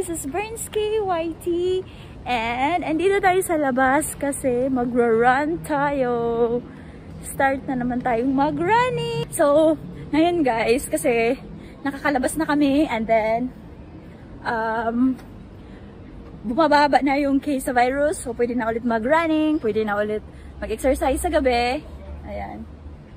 This is Bhernz Kei YT. And andito tayo sa labas kasi magra-run tayo. Start na naman tayong mag-running. So, ngayon guys, kasi nakakalabas na kami and then bumababa na yung case sa virus. So, pwede na ulit mag-running, pwede na ulit mag-exercise sa gabi. Ayan.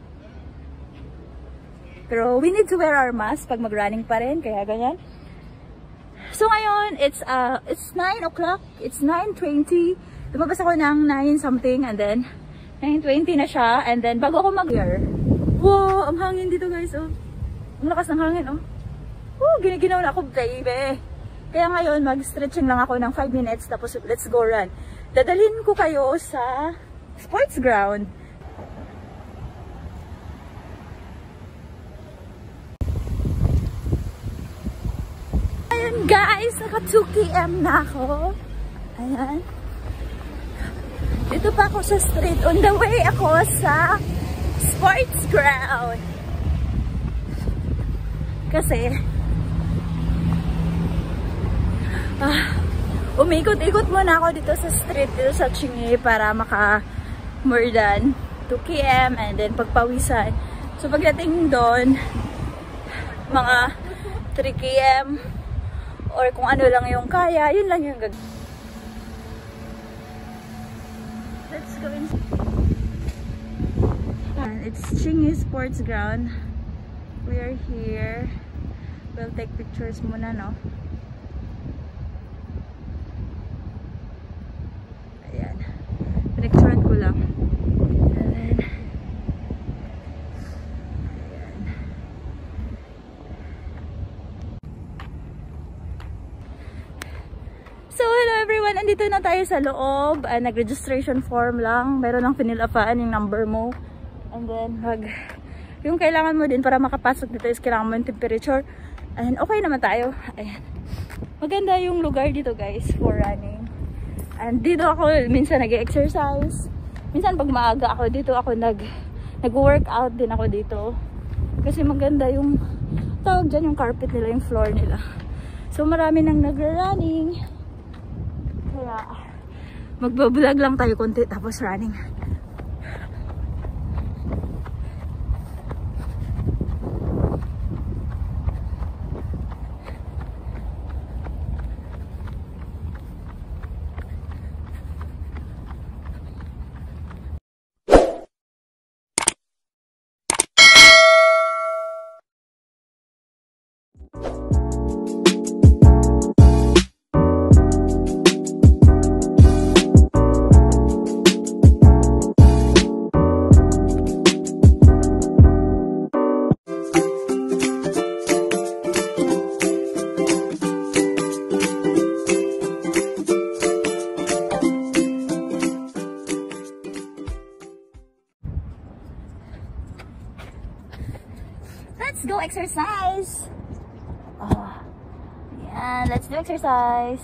Pero we need to wear our mask pag mag-running pa rin, kaya ganyan. So ngayon, it's 9 o'clock. It's 9:20. Lumabas ako ng 9 something and then 9:20 na siya. And then bago ako mag-gear. Wow, ang hangin dito guys. Oh. Ang lakas ng hangin. Oh. Giniginaw na ako baby. Kaya ngayon, mag-stretching lang ako ng 5 minutes. Tapos let's go run. Dadalhin ko kayo sa sports ground. Guys, naka 2 km na ako. Ayan. Dito pa ako sa street. On the way ako sa sports ground. Kasi umikot-ikot muna ako dito sa street, dito sa Chingi para maka more than 2 km and then pagpawisan. So pagdating doon, mga 3 km or kung ano lang yung kaya, yun lang yung gagawin. Let's go inside. It's Chingi Sports Ground. We are here. We'll take pictures muna, no? Ayan. Pinicturean ko lang. And then, so, hello everyone! Andito na tayo sa loob. Nag-registration form lang. Meron lang pinilapaan yung number mo. And then, yung kailangan mo din para makapasok dito is kailangan mo yung temperature. And okay naman tayo. Ayan. Maganda yung lugar dito guys for running. And dito ako minsan nag-exercise. Minsan pag maaga ako dito, ako nag-workout din ako dito. Kasi maganda yung tawag dyan, yung carpet nila, yung floor nila. So, marami nang nagra-running. Kaya, magbablog lang tayo konti tapos running. Let's go exercise. Yeah, let's do exercise.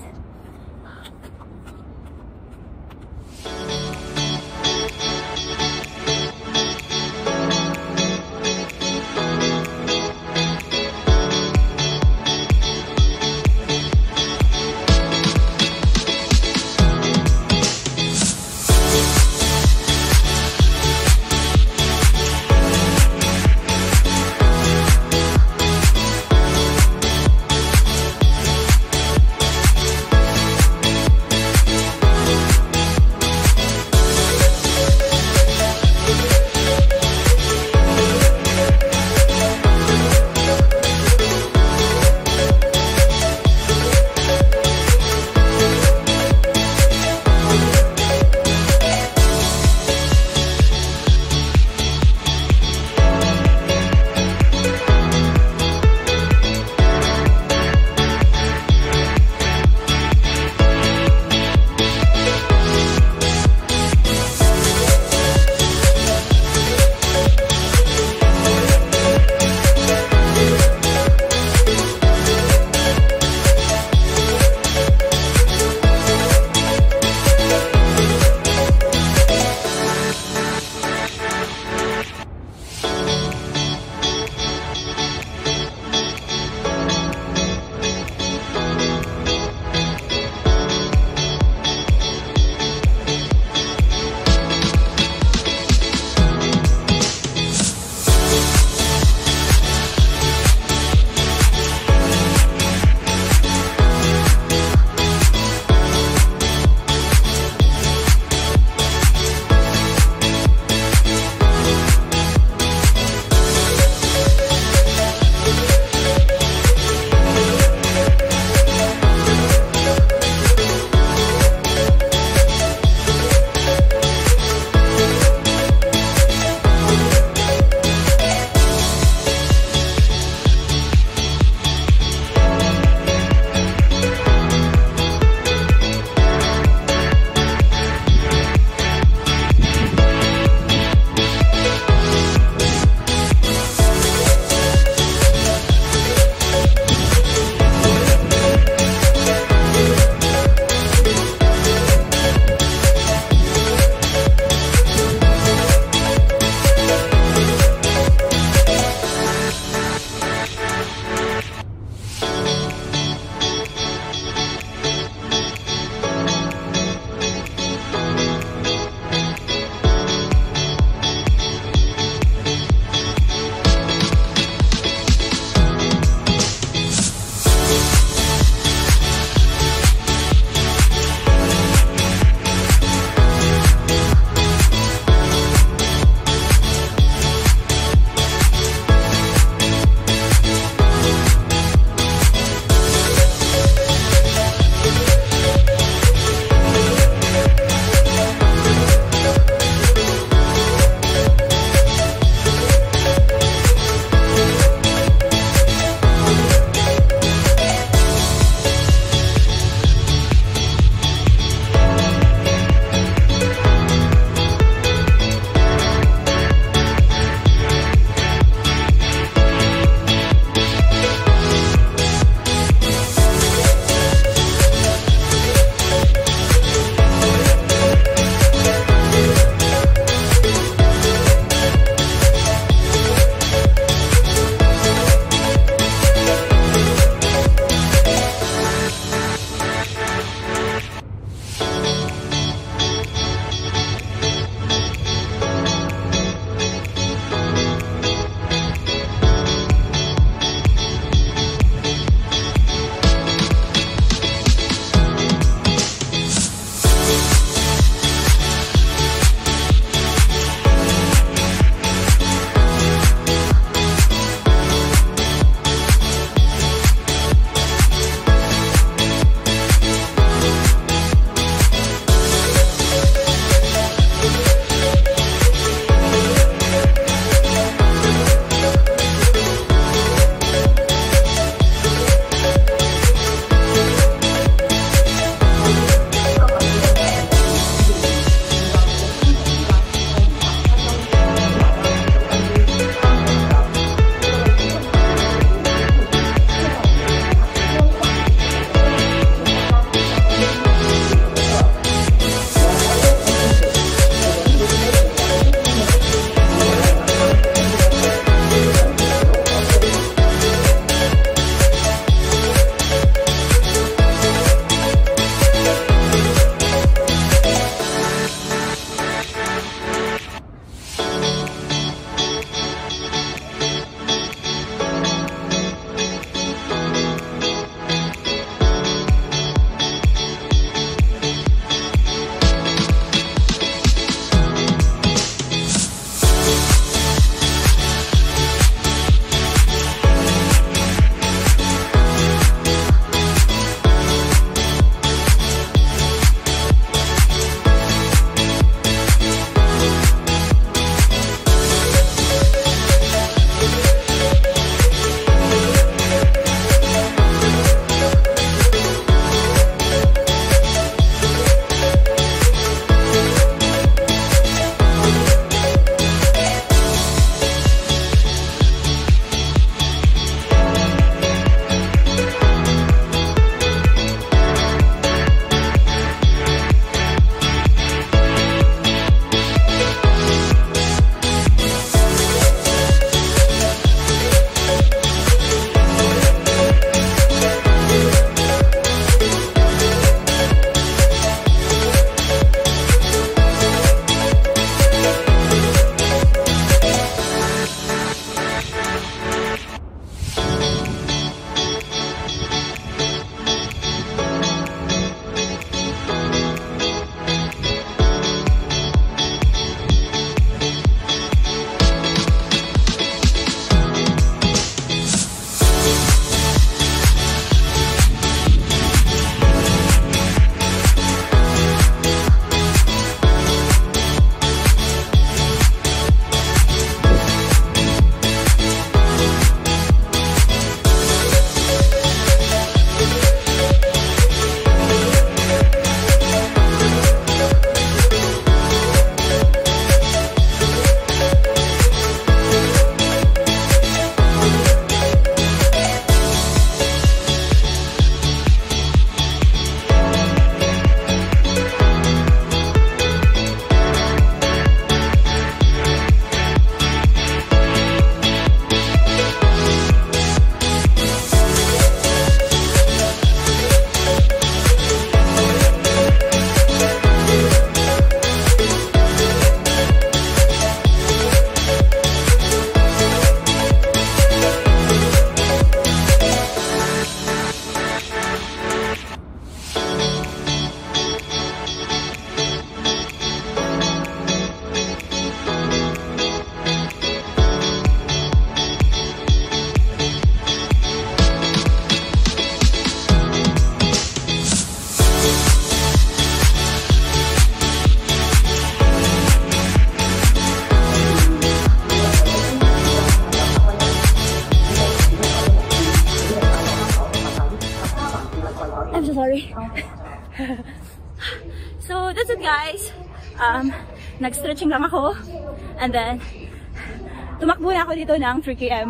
So guys, nag-stretching lang ako. And then, tumakbo na ako dito ng 3 km.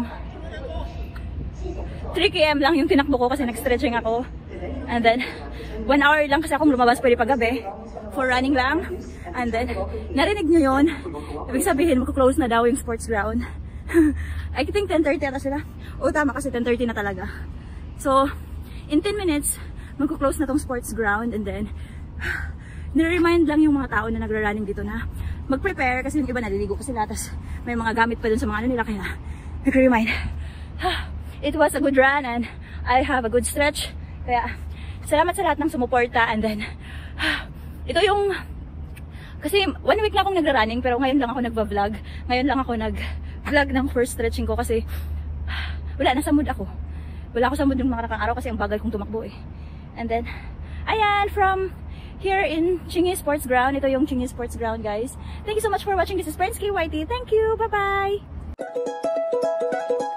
3 km lang yung tinakbo ko kasi nag-stretching ako. And then, 1 hour lang kasi akong lumabas pwede paggabi. For running lang. And then, narinig nyo yun. Ibig sabihin, magko-close na daw yung sports ground. I think 10:30 ata sila. O tama kasi 10:30 na talaga. So, in 10 minutes, magko-close na tong sports ground. And then, nire-remind lang yung mga tao na nagra-running dito na mag-prepare kasi yung iba naliligo kasi sila. Tapos, may mga gamit pa dun sa mga ano nila. Kaya, nag-remind. It was a good run and I have a good stretch. Kaya, salamat sa lahat ng sumuporta. And then, ito yung, kasi 1 week na akong nagra-running pero ngayon lang ako nagva-vlog. Ngayon lang ako nag-vlog ng first stretching ko kasi wala, nasa mood ako. Wala ako sa mood yung mga nakang araw kasi ang bagal kong tumakbo eh. And then, ayan, from here in Chingy Sports Ground. Ito yung Chingy Sports Ground, guys. Thank you so much for watching. This is Bhernz Kei. Thank you. Bye-bye.